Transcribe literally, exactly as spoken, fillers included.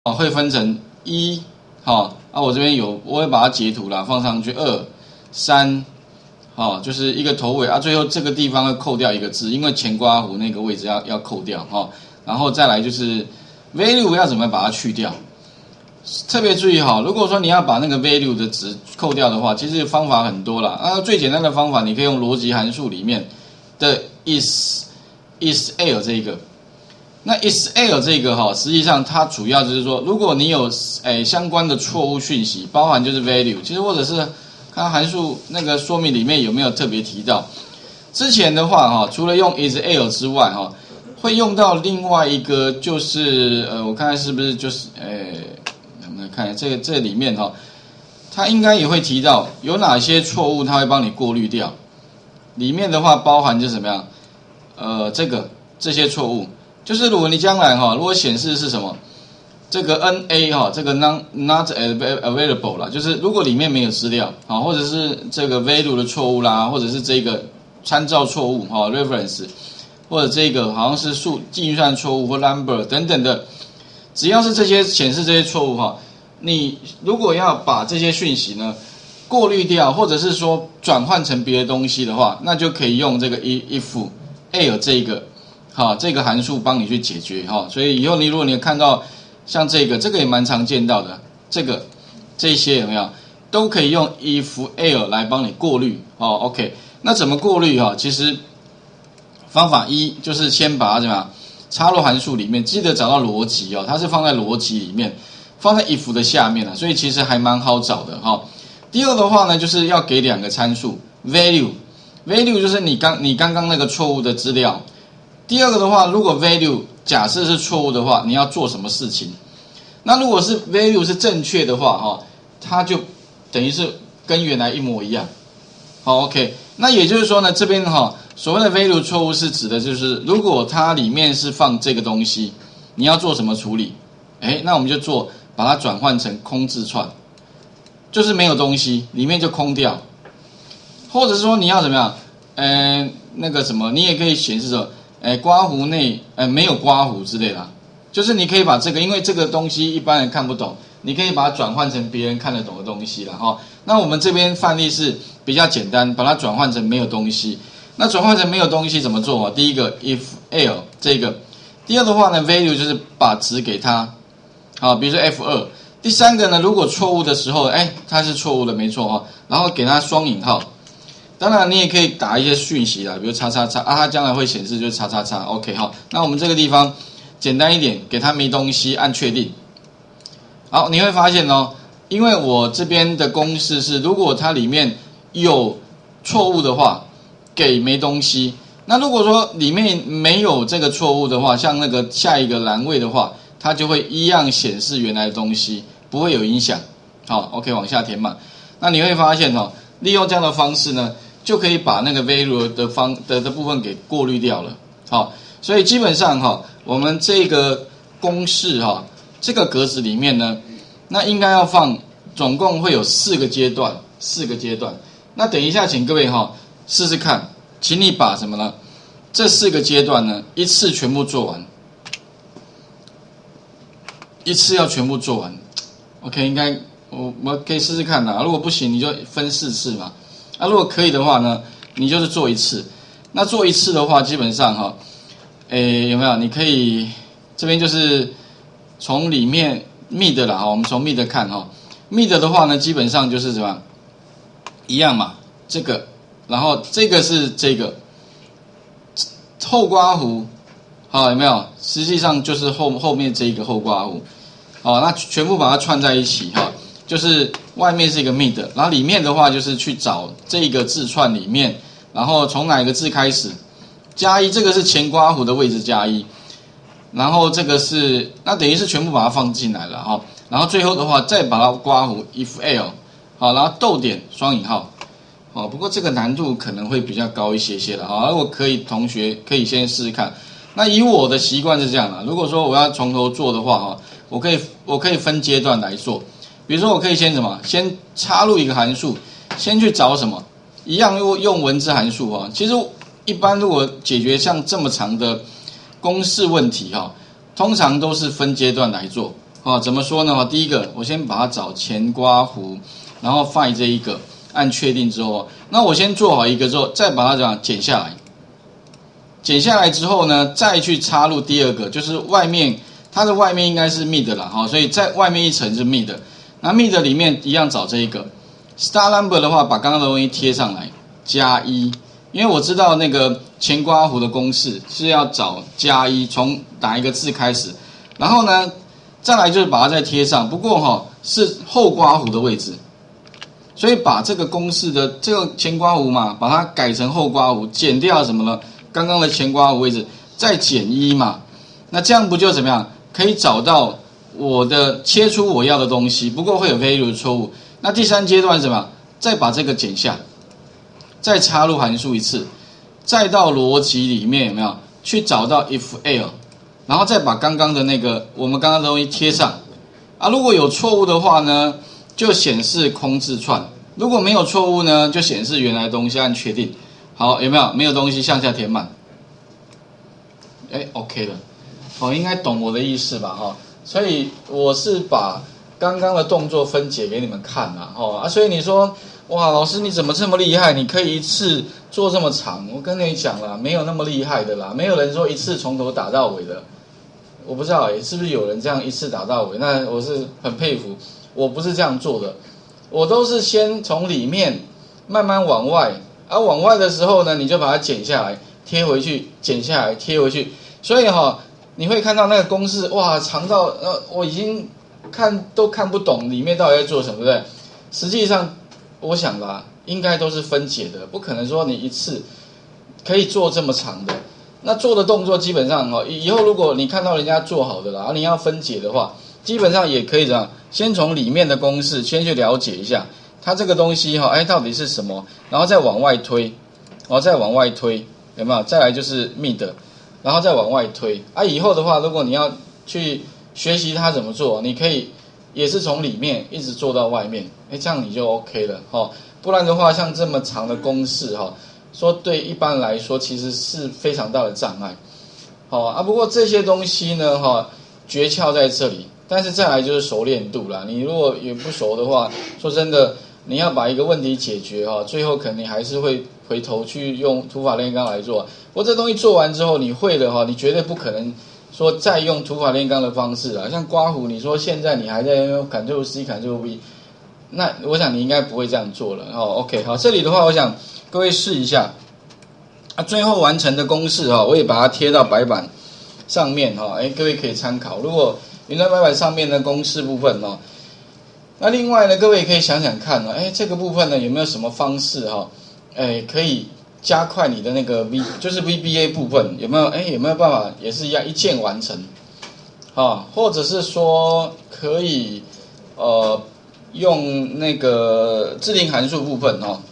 哦，会分成一，好，啊，我这边有，我会把它截图啦，放上去，二、三，好，就是一个头尾啊，最后这个地方会扣掉一个字，因为前刮弧那个位置要要扣掉哈，然后再来就是 value 要怎么把它去掉，特别注意哈，如果说你要把那个 value 的值扣掉的话，其实方法很多啦，啊，最简单的方法你可以用逻辑函数里面的 is is l 这一个。那 is l 这个哈，实际上它主要就是说，如果你有诶相关的错误讯息，包含就是 value， 其实或者是看函数那个说明里面有没有特别提到。之前的话哈，除了用 is l 之外哈，会用到另外一个就是呃，我看看是不是就是诶，我们来看这个这里面哈，它应该也会提到有哪些错误，它会帮你过滤掉。里面的话包含就是怎么样，呃，这个这些错误。就是如果你将来哈，如果显示是什么，这个 N A 哈，这个 non not available 啦，就是如果里面没有资料啊，或者是这个 value 的错误啦，或者是这个参照错误哈 reference， 或者这个好像是数计算错误或 number 等等的，只要是这些显示这些错误哈，你如果要把这些讯息呢过滤掉，或者是说转换成别的东西的话，那就可以用这个 if l 这个。好，这个函数帮你去解决哈，所以以后你如果你看到像这个，这个也蛮常见到的，这个这些有没有都可以用 if l 来帮你过滤哦。OK， 那怎么过滤哈？其实方法一就是先把它怎么样插入函数里面，记得找到逻辑哦，它是放在逻辑里面，放在 if 的下面了，所以其实还蛮好找的哈。第二的话呢，就是要给两个参数 value，value 就是你刚你刚刚那个错误的资料。第二个的话，如果 value 假设是错误的话，你要做什么事情？那如果是 value 是正确的话，哈，它就等于是跟原来一模一样。好 ，OK。那也就是说呢，这边哈所谓的 value 错误是指的就是，如果它里面是放这个东西，你要做什么处理？哎，那我们就做把它转换成空字串，就是没有东西，里面就空掉。或者是说你要怎么样？嗯、呃，那个什么，你也可以显示说。哎，刮弧内，哎，没有刮弧之类的，就是你可以把这个，因为这个东西一般人看不懂，你可以把它转换成别人看得懂的东西了哈。那我们这边范例是比较简单，把它转换成没有东西。那转换成没有东西怎么做啊？第一个 if l 这个，第二的话呢 value 就是把值给它，好，比如说 F 二。第三个呢，如果错误的时候，哎，它是错误的，没错哈，然后给它双引号。当然，你也可以打一些讯息啦，比如叉叉叉啊，它将来会显示就是叉叉叉 ，OK 好。那我们这个地方简单一点，给它没东西，按确定。好，你会发现哦，因为我这边的公式是，如果它里面有错误的话，给没东西。那如果说里面没有这个错误的话，像那个下一个栏位的话，它就会一样显示原来的东西，不会有影响。好 ，OK 往下填满。那你会发现哦，利用这样的方式呢。就可以把那个 value 的方的的部分给过滤掉了，好，所以基本上哈，我们这个公式哈，这个格子里面呢，那应该要放，总共会有四个阶段，四个阶段。那等一下，请各位哈试试看，请你把什么呢？这四个阶段呢，一次全部做完，一次要全部做完 ，OK， 应该我我可以试试看啦，如果不行，你就分四次嘛。那、啊、如果可以的话呢，你就是做一次。那做一次的话，基本上哈，诶有没有？你可以这边就是从里面 mid 啦哈，我们从 mid 看哈 ，mid 的话呢，基本上就是什么一样嘛，这个，然后这个是这个后刮弧，好有没有？实际上就是后后面这一个后刮弧，好，那全部把它串在一起哈。就是外面是一个 mid， 然后里面的话就是去找这个字串里面，然后从哪个字开始加一，这个是前刮弧的位置加一，然后这个是那等于是全部把它放进来了哈，然后最后的话再把它刮弧 if l 好，然后逗点双引号，好，不过这个难度可能会比较高一些些了哈，如果可以同学可以先试试看。那以我的习惯是这样的，如果说我要从头做的话哈，我可以我可以分阶段来做。比如说，我可以先什么？先插入一个函数，先去找什么？一样用用文字函数啊。其实一般如果解决像这么长的公式问题哈，通常都是分阶段来做。 啊，怎么说呢？哈，第一个我先把它找前刮弧，然后 find 这一个，按确定之后，那我先做好一个之后，再把它这样剪下来。剪下来之后呢，再去插入第二个，就是外面它的外面应该是 mid 啦，哈，所以在外面一层是 mid。那 mid 里面一样找这一个 star number 的话，把刚刚的东西贴上来，加一，因为我知道那个前刮弧的公式是要找加一，从哪一个字开始，然后呢，再来就是把它再贴上，不过哈是后刮弧的位置，所以把这个公式的这个前刮弧嘛，把它改成后刮弧，减掉什么呢？刚刚的前刮弧位置再减一嘛，那这样不就怎么样？可以找到我的切出我要的东西，不过会有 value 的错误。那第三阶段是什么？再把这个剪下，再插入函数一次，再到逻辑里面有没有去找到 if l， 然后再把刚刚的那个我们刚刚的东西贴上啊。如果有错误的话呢，就显示空字串；如果没有错误呢，就显示原来的东西，按确定。好，有没有？没有东西向下填满。哎 ，OK 了，哦，应该懂我的意思吧？哈、哦，所以我是把刚刚的动作分解给你们看啦，哦啊，所以你说，哇，老师你怎么这么厉害？你可以一次做这么长？我跟你讲啦，没有那么厉害的啦，没有人说一次从头打到尾的。我不知道哎，是不是有人这样一次打到尾？那我是很佩服，我不是这样做的，我都是先从里面慢慢往外。而、啊、往外的时候呢，你就把它剪下来，贴回去，剪下来，贴回去。所以哈、哦，你会看到那个公式，哇，长到呃，我已经看都看不懂里面到底在做什么，对不对？实际上，我想啦，应该都是分解的，不可能说你一次可以做这么长的。那做的动作基本上哦，以后如果你看到人家做好的啦，你要分解的话，基本上也可以这样，先从里面的公式先去了解一下。它这个东西哈，哎，到底是什么？然后再往外推，然后再往外推，有没有？再来就是 mid， 然后再往外推。啊，以后的话，如果你要去学习它怎么做，你可以也是从里面一直做到外面，哎，这样你就 OK 了哈。不然的话，像这么长的公式哈，说对一般来说其实是非常大的障碍。好啊，不过这些东西呢，哈，诀窍在这里。但是再来就是熟练度啦，你如果也不熟的话，说真的。你要把一个问题解决哈，最后肯定还是会回头去用土法炼钢来做。不过这东西做完之后，你会的哈，你绝对不可能说再用土法炼钢的方式啦。像刮胡，你说现在你还在用 Ctrl C、Ctrl V， 那我想你应该不会这样做了哦。OK， 好，这里的话，我想各位试一下。啊，最后完成的公式哈，我也把它贴到白板上面哈，哎，各位可以参考。如果云端白板上面的公式部分哦。那另外呢，各位也可以想想看呢，哎，这个部分呢有没有什么方式哈，哎，可以加快你的那个 V， 就是 V B A 部分有没有？哎，有没有办法也是一样一键完成，啊，或者是说可以呃用那个自定函数部分哈，